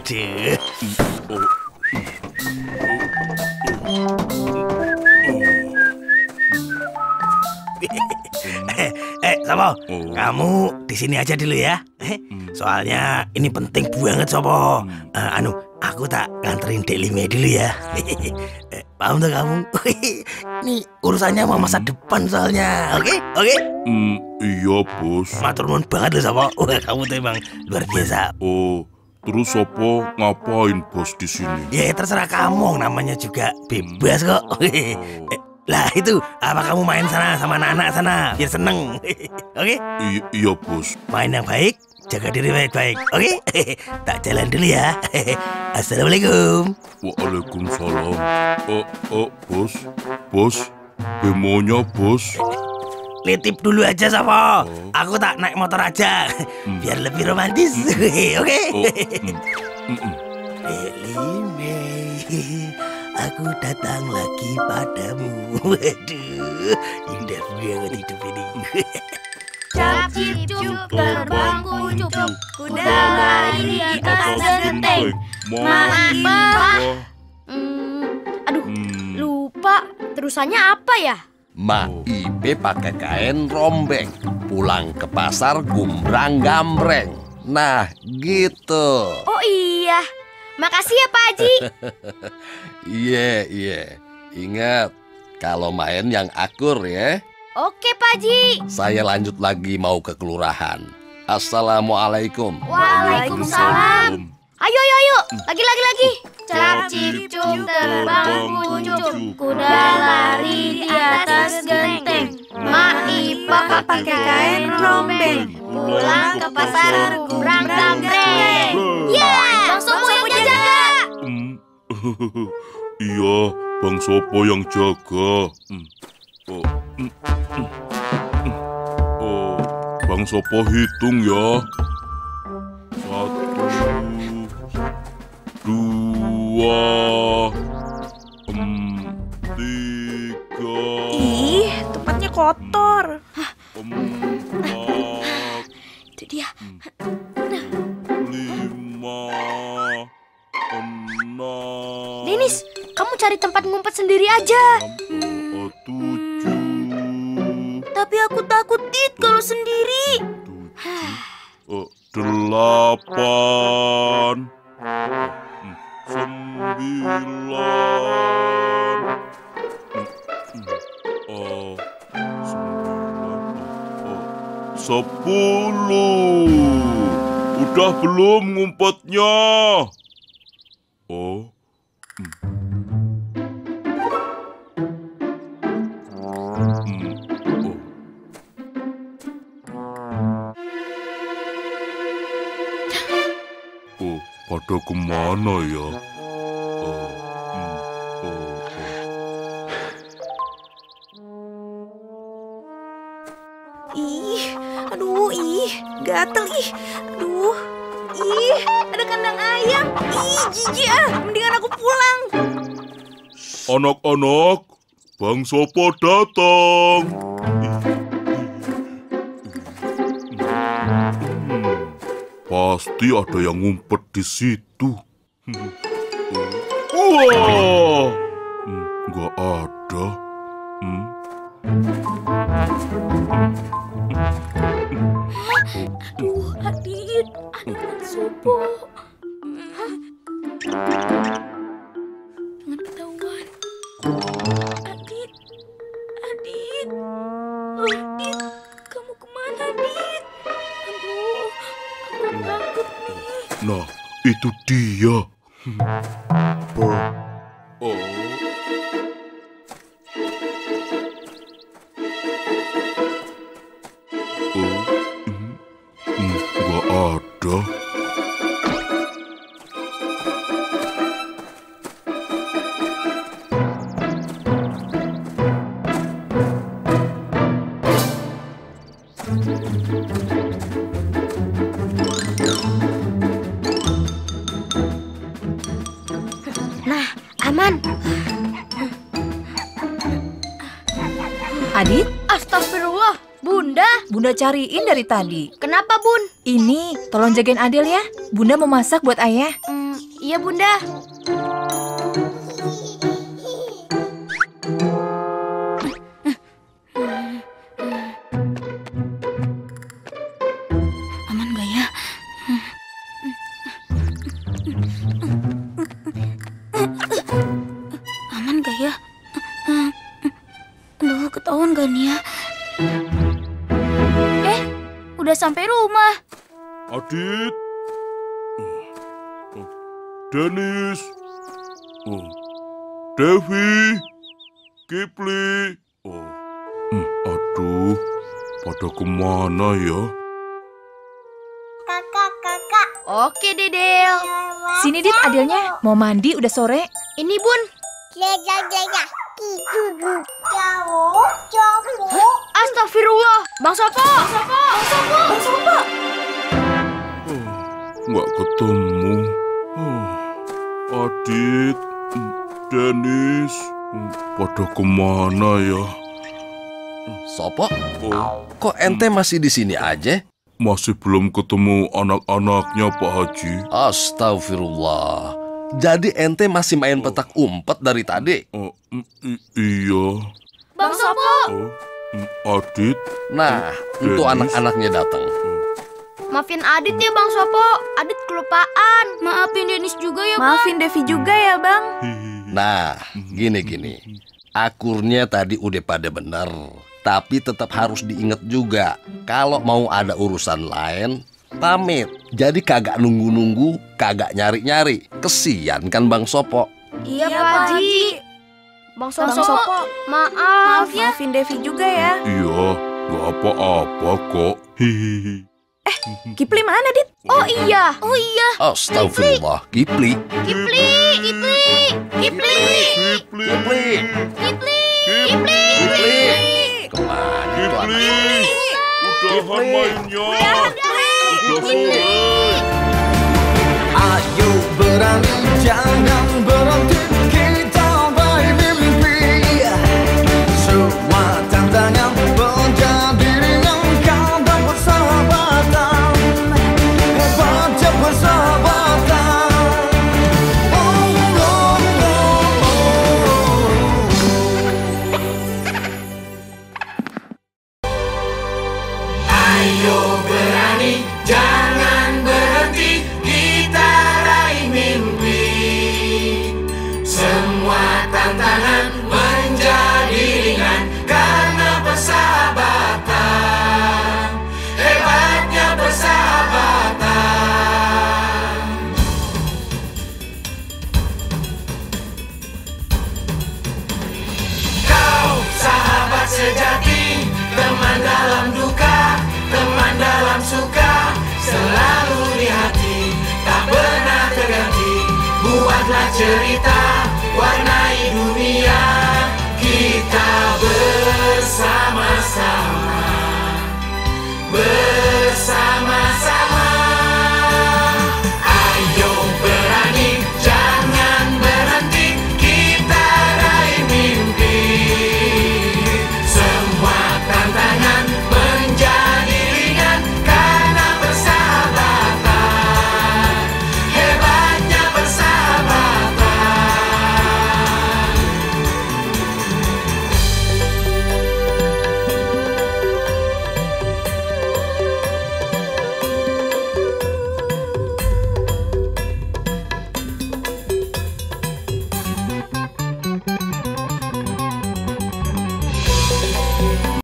Aduh. Sopo, kamu di sini aja dulu ya. Soalnya ini penting banget, Sopo. Aku tak nganterin Dek Lime dulu ya. Paham tuh kamu? Ini urusannya mau masa depan soalnya. Oke? Iya, Bos. Matur nuwun banget loh, Sopo. Wah, kamu tuh emang luar biasa. Oh, terus Sopo ngapain, Bos, di sini? Ya terserah kamu, namanya juga bebas kok. Lah itu, apa kamu main sana sama anak-anak sana biar seneng. Oke? Iya, Bos. Main yang baik, jaga diri baik-baik. Oke? Tak jalan dulu ya. Assalamualaikum. Waalaikumsalam. Bos, bemonya, Bos. Litip dulu aja, Sopo. Aku tak naik motor aja, biar lebih romantis. Oke? Lime, aku datang lagi padamu. Waduh, indah banget hidup ini. Cap cip cup terbang kucup, kuda lari di atas genteng. Aduh, lupa. Terusannya apa ya? Mak Ipe pakai kain rombeng, pulang ke pasar gumbrang gambreng. Nah, gitu. Oh iya. Makasih ya, Pak Haji. Iya. Ingat, kalau main yang akur ya. Oke, Pak Haji. Saya lanjut lagi mau ke kelurahan. Assalamualaikum. Waalaikumsalam. Ayo. Lagi. Cap cip cup terbang kucup, kuda lari di atas genteng. Mak Ipa pakai kain rombeng, Pulang ke pasar gumbrang gambreng. Ya, Bang Sopo yang jaga. Iya, Bang Sopo yang jaga. Bang Sopo hitung ya. 1, 2, 3. Ih, tempatnya kotor. 4. Itu dia. 5, 6. Denis, kamu cari tempat ngumpet sendiri aja. 7. Tapi aku takut, Dit, kalau sendiri. 8, 10. Udah belum ngumpetnya? Pada kemana ya? Gatel, aduh, ada kandang ayam, jijik mendingan aku pulang. Anak-anak, Bang Sopo datang. Pasti ada yang ngumpet di situ. Wah, nggak ada. Aduh, Adit, ada Bang Sopo. Jangan ketahuan. Adit, kamu kemana, Adit? Aduh, aku takut nih. Nah, itu dia. Nggak ada. Nah, aman. Adit? Astagfirullah, Bunda. Bunda cariin dari tadi. Kenapa, Bun? Ini, tolong jagain Adil ya. Bunda mau masak buat ayah. Iya, Bunda. Aman gak ya? Aman gak ya? Aduh, ketahuan gak nih ya? Udah sampai rumah. Adit. Dennis. Devi. Kipli. Aduh, pada kemana ya? Kakak. Oke, Dedel. Sini Dit, Adilnya. Mau mandi udah sore. Ini, Bun. Astagfirullah. Bang Sopo. Nggak ketemu. Adit, Dennis, pada kemana ya? Sopo, kok ente masih di sini aja? Masih belum ketemu anak-anaknya, Pak Haji. Astagfirullah. Jadi ente masih main petak umpet dari tadi? Iya. Bang Sopo. Adit. Nah, itu anak-anaknya datang. Maafin Adit ya, Bang Sopo. Adit kelupaan. Maafin Denis juga ya, Bang. Maafin Devi juga ya, Bang. Nah, gini. Akurnya tadi udah pada bener. Tapi tetap harus diingat juga. Kalau mau ada urusan lain, pamit. Jadi kagak nunggu-nunggu, kagak nyari-nyari. Kesian kan Bang Sopo? Iya, Pak Haji. Bang Sopo, maaf ya. Maafin Devi juga ya. Iya, nggak apa-apa kok. Kipli mana, Dit? Oh iya. Astagfirullah, Kipli. Kemana tuh anak? Udahan mainnya. Udah sore. Ayo berani, jangan berhenti, kita bermimpi. Semua tantangan menjadi ringan, kau dan persahabatan. Hebatnya persahabatan. Ayo berani, jangan